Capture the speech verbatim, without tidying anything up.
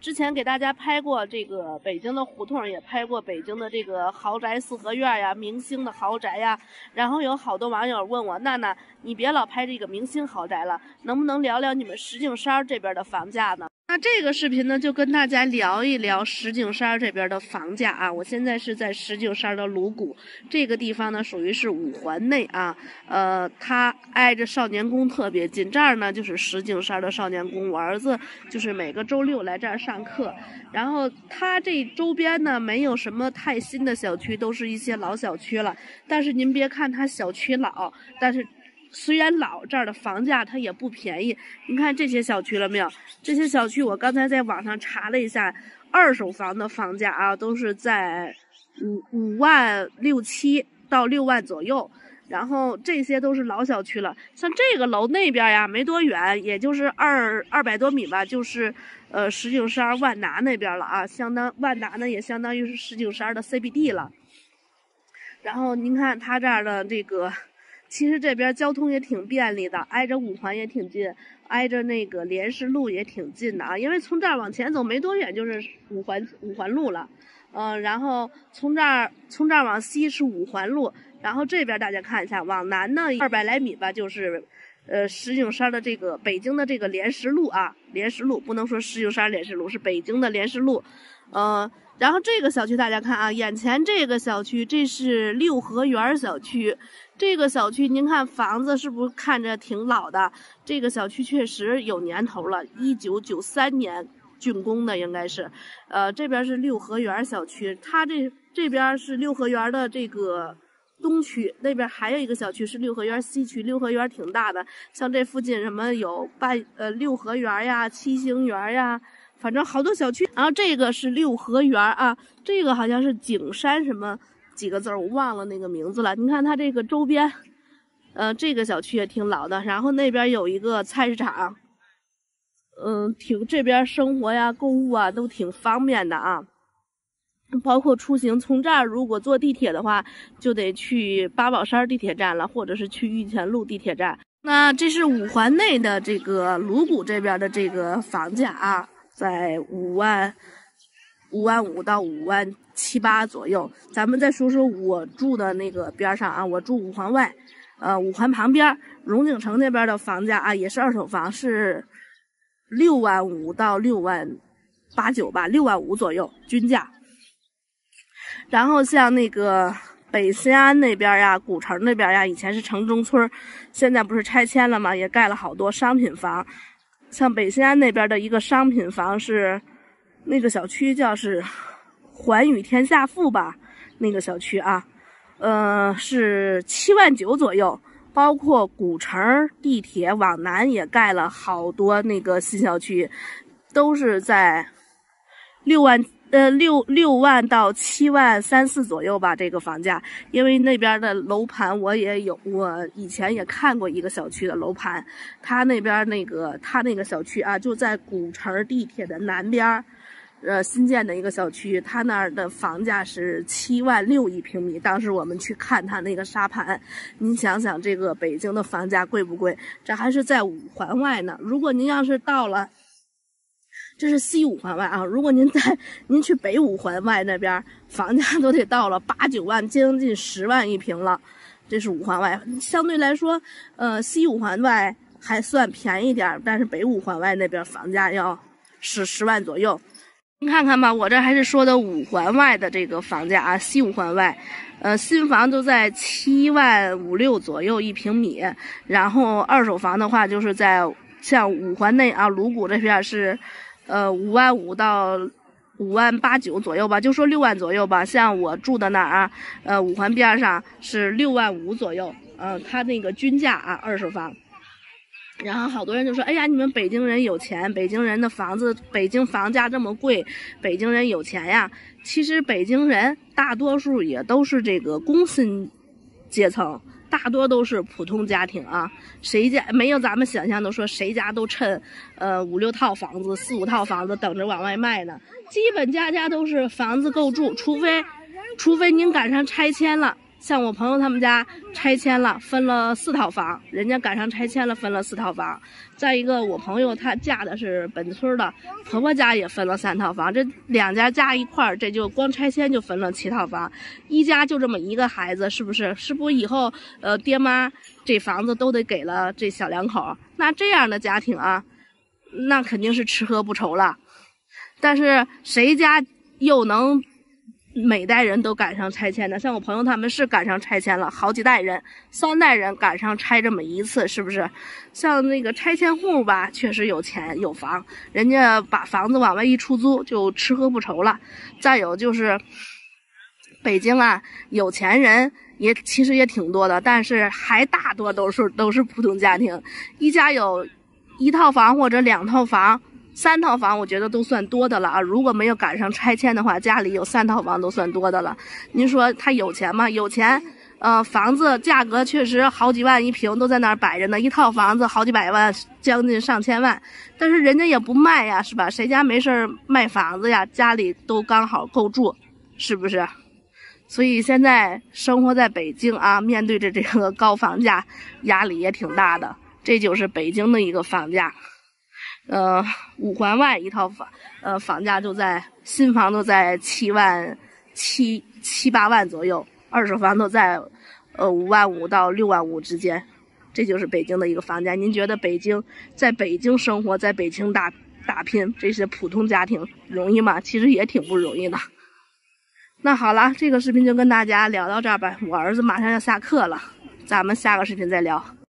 之前给大家拍过这个北京的胡同，也拍过北京的这个豪宅四合院呀、明星的豪宅呀。然后有好多网友问我，娜娜，你别老拍这个明星豪宅了，能不能聊聊你们石景山这边的房价呢？那这个视频呢，就跟大家聊一聊石景山这边的房价啊。我现在是在石景山的鲁谷这个地方呢，属于是五环内啊，呃，它挨着少年宫特别近。这儿呢就是石景山的少年宫，我儿子就是每个周六来这儿上课。然后它这周边呢没有什么太新的小区，都是一些老小区了。但是您别看它小区老，但是虽然老，这儿的房价它也不便宜。你看这些小区了没有？这些小区我刚才在网上查了一下，二手房的房价啊，都是在五五万六七到六万左右。然后这些都是老小区了，像这个楼那边呀，没多远，也就是二二百多米吧，就是呃石景山万达那边了啊，相当万达呢也相当于是石景山的 C B D 了。然后您看它这儿的这个。其实这边交通也挺便利的，挨着五环也挺近，挨着那个莲石路也挺近的啊。因为从这儿往前走没多远就是五环五环路了，嗯、呃，然后从这儿从这儿往西是五环路，然后这边大家看一下，往南呢二百来米吧，就是呃石景山的这个北京的这个莲石路啊，莲石路不能说石景山莲石路，是北京的莲石路，呃。然后这个小区大家看啊，眼前这个小区这是六合园小区，这个小区您看房子是不是看着挺老的？这个小区确实有年头了，一九九三年竣工的应该是。呃，这边是六合园小区，它这这边是六合园的这个东区，那边还有一个小区是六合园西区，六合园挺大的，像这附近什么有半呃六合园呀、七星园呀。反正好多小区，然后这个是六合园啊，这个好像是景山什么几个字儿，我忘了那个名字了。你看它这个周边，呃，这个小区也挺老的，然后那边有一个菜市场，嗯，挺这边生活呀、购物啊都挺方便的啊。包括出行，从这儿如果坐地铁的话，就得去八宝山地铁站了，或者是去玉泉路地铁站。那这是五环内的这个鲁谷这边的这个房价啊。在五万五万五到五万七八左右。咱们再说说我住的那个边上啊，我住五环外，呃，五环旁边荣景城那边的房价啊，也是二手房，是六万五到六万八九吧，六万五左右均价。然后像那个北新安那边呀、古城那边呀，以前是城中村，现在不是拆迁了吗？也盖了好多商品房。像北新安那边的一个商品房是，那个小区叫是环宇天下富吧，那个小区啊，呃是七万九左右，包括古城地铁往南也盖了好多那个新小区，都是在六万呃六六万到七万三四左右吧，这个房价。因为那边的楼盘我也有，我以前也看过一个小区的楼盘，他那边那个他那个小区啊，就在古城地铁的南边，呃新建的一个小区，他那儿的房价是七万六一平米。当时我们去看他那个沙盘，您想想这个北京的房价贵不贵？这还是在五环外呢。如果您要是到了。这是西五环外啊，如果您在您去北五环外那边，房价都得到了八九万，将近十万一平了。这是五环外，相对来说，呃，西五环外还算便宜点，但是北五环外那边房价要是十万左右。您看看吧，我这还是说的五环外的这个房价啊，西五环外，呃，新房都在七万五六左右一平米，然后二手房的话就是在像五环内啊，鲁谷这边是。呃，五万五到五万八九左右吧，就说六万左右吧。像我住的那儿啊，呃，五环边上是六万五左右，嗯、呃，它那个均价啊，二手房。然后好多人就说，哎呀，你们北京人有钱，北京人的房子，北京房价这么贵，北京人有钱呀。其实北京人大多数也都是这个工薪阶层。大多都是普通家庭啊，谁家没有咱们想象的说谁家都趁呃五六套房子、四五套房子等着往外卖呢？基本家家都是房子够住，除非除非您赶上拆迁了， 像我朋友他们家拆迁了，分了四套房，人家赶上拆迁了，分了四套房。再一个，我朋友她嫁的是本村的，婆婆家也分了三套房，这两家加一块儿，这就光拆迁就分了七套房。一家就这么一个孩子，是不是？是不是以后呃爹妈这房子都得给了这小两口？那这样的家庭啊，那肯定是吃喝不愁了。但是谁家又能每代人都赶上拆迁呢？像我朋友他们是赶上拆迁了，好几代人，三代人赶上拆这么一次，是不是？像那个拆迁户吧，确实有钱有房，人家把房子往外一出租，就吃喝不愁了。再有就是北京啊，有钱人也其实也挺多的，但是还大多都是都是普通家庭，一家有一套房或者两套房。三套房我觉得都算多的了啊！如果没有赶上拆迁的话，家里有三套房都算多的了。您说他有钱吗？有钱，呃，房子价格确实好几万一平都在那儿摆着呢，一套房子好几百万，将近上千万。但是人家也不卖呀，是吧？谁家没事卖房子呀？家里都刚好够住，是不是？所以现在生活在北京啊，面对着这个高房价，压力也挺大的。这就是北京的一个房价。呃，五环外一套房，呃，房价就在新房都在七万七七八万左右，二手房都在呃五万五到六万五之间，这就是北京的一个房价。您觉得北京在北京生活，在北京打打拼，这些普通家庭容易吗？其实也挺不容易的。那好了，这个视频就跟大家聊到这儿吧，我儿子马上要下课了，咱们下个视频再聊。